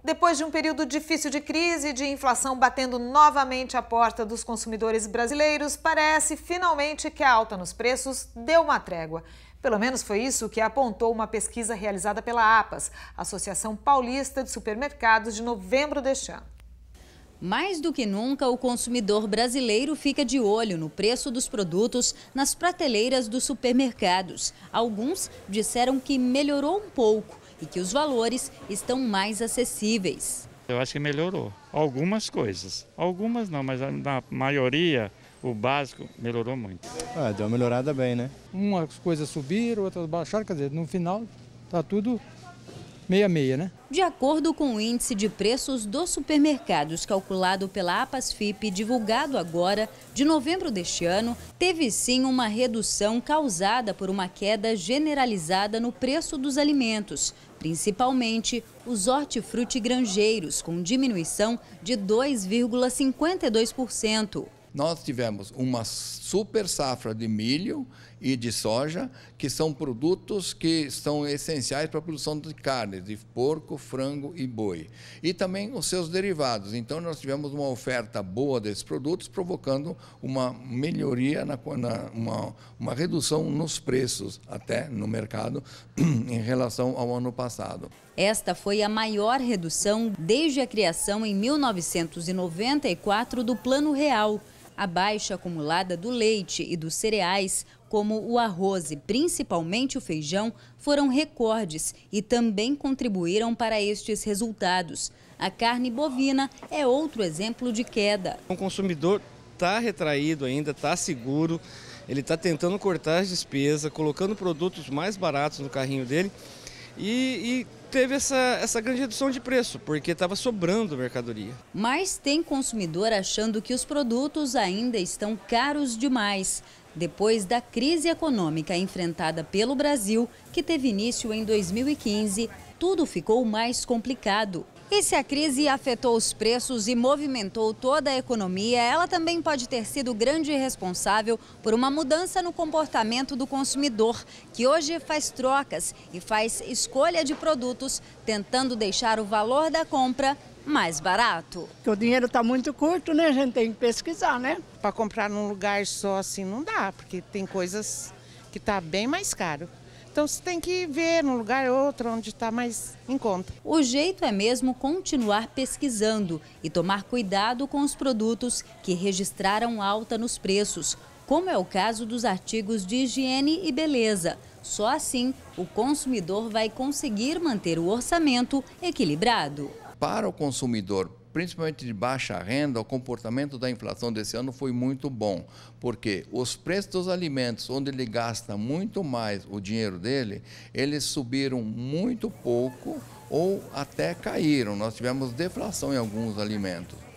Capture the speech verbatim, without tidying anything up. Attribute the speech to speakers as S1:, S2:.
S1: Depois de um período difícil de crise e de inflação batendo novamente a porta dos consumidores brasileiros, parece finalmente que a alta nos preços deu uma trégua. Pelo menos foi isso que apontou uma pesquisa realizada pela APAS, Associação Paulista de Supermercados, de novembro deste ano.
S2: Mais do que nunca, o consumidor brasileiro fica de olho no preço dos produtos nas prateleiras dos supermercados. Alguns disseram que melhorou um pouco e que os valores estão mais acessíveis.
S3: Eu acho que melhorou. Algumas coisas. Algumas não, mas na maioria, o básico melhorou muito.
S4: Ah, deu uma melhorada bem, né?
S5: Umas coisas subiram, outras baixaram, quer dizer, no final tá tudo meia meia, né?
S2: De acordo com o índice de preços dos supermercados calculado pela APASFIP, divulgado agora, de novembro deste ano, teve sim uma redução causada por uma queda generalizada no preço dos alimentos, principalmente os hortifrutigranjeiros, com diminuição de dois vírgula cinquenta e dois por cento.
S6: Nós tivemos uma super safra de milho e de soja, que são produtos que são essenciais para a produção de carne, de porco, frango e boi. E também os seus derivados. Então, nós tivemos uma oferta boa desses produtos, provocando uma melhoria, na, na, uma, uma redução nos preços, até no mercado, em relação ao ano passado.
S2: Esta foi a maior redução desde a criação em mil novecentos e noventa e quatro do Plano Real. A baixa acumulada do leite e dos cereais, como o arroz e principalmente o feijão, foram recordes e também contribuíram para estes resultados. A carne bovina é outro exemplo de queda.
S7: O consumidor está retraído ainda, está seguro, ele está tentando cortar as despesas, colocando produtos mais baratos no carrinho dele e... e... teve essa, essa grande redução de preço, porque estava sobrando mercadoria.
S2: Mas tem consumidor achando que os produtos ainda estão caros demais. Depois da crise econômica enfrentada pelo Brasil, que teve início em dois mil e quinze, tudo ficou mais complicado. E se a crise afetou os preços e movimentou toda a economia, ela também pode ter sido grande responsável por uma mudança no comportamento do consumidor, que hoje faz trocas e faz escolha de produtos, tentando deixar o valor da compra mais barato.
S8: O dinheiro está muito curto, né? A gente tem que pesquisar, né?
S9: Para comprar num lugar só assim não dá, porque tem coisas que tá bem mais caro. Então você tem que ver num lugar ou outro onde está mais em conta.
S2: O jeito é mesmo continuar pesquisando e tomar cuidado com os produtos que registraram alta nos preços, como é o caso dos artigos de higiene e beleza. Só assim o consumidor vai conseguir manter o orçamento equilibrado.
S6: Para o consumidor, principalmente de baixa renda, o comportamento da inflação desse ano foi muito bom, porque os preços dos alimentos, onde ele gasta muito mais o dinheiro dele, eles subiram muito pouco ou até caíram. Nós tivemos deflação em alguns alimentos.